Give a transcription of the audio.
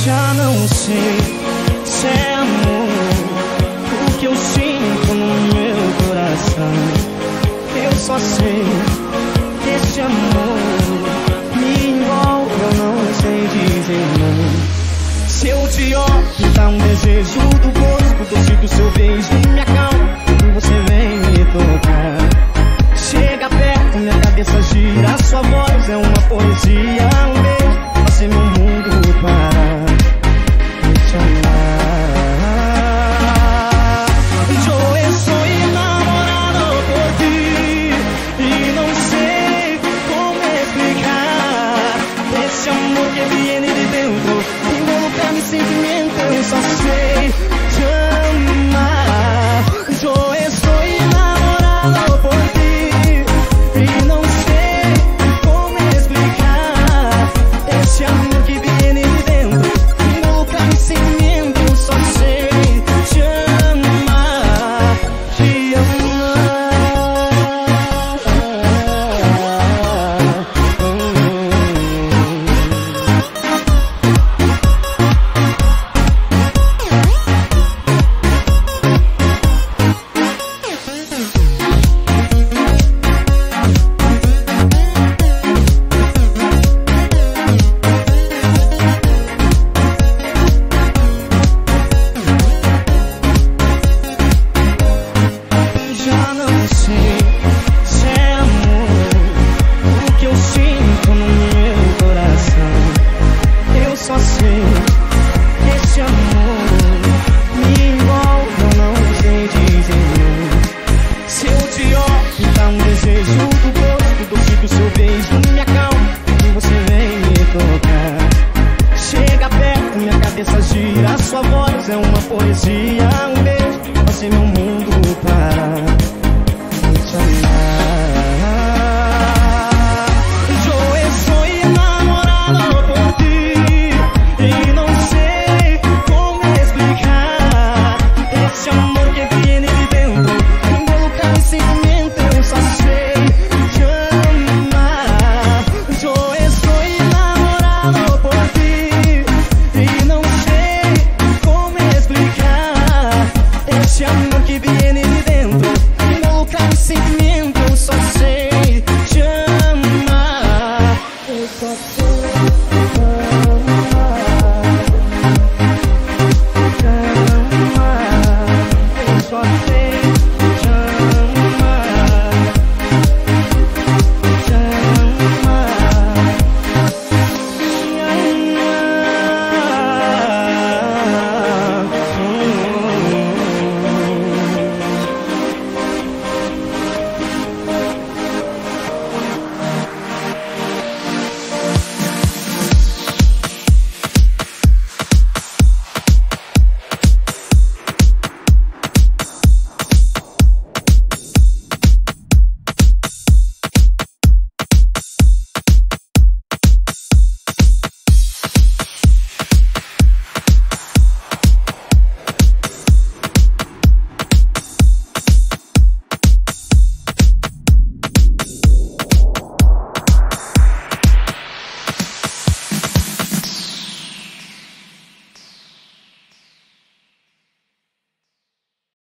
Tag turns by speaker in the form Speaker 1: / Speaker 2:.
Speaker 1: Já não sei se é amor, o que eu sinto no meu coração. Eu só sei que esse amor me envolve, eu não sei dizer não. Se eu te olho, dá um desejo do gosto doce do seu beijo, me acalma quando você vem me tocar. Chega perto, minha cabeça gira, sua voz é uma poesia.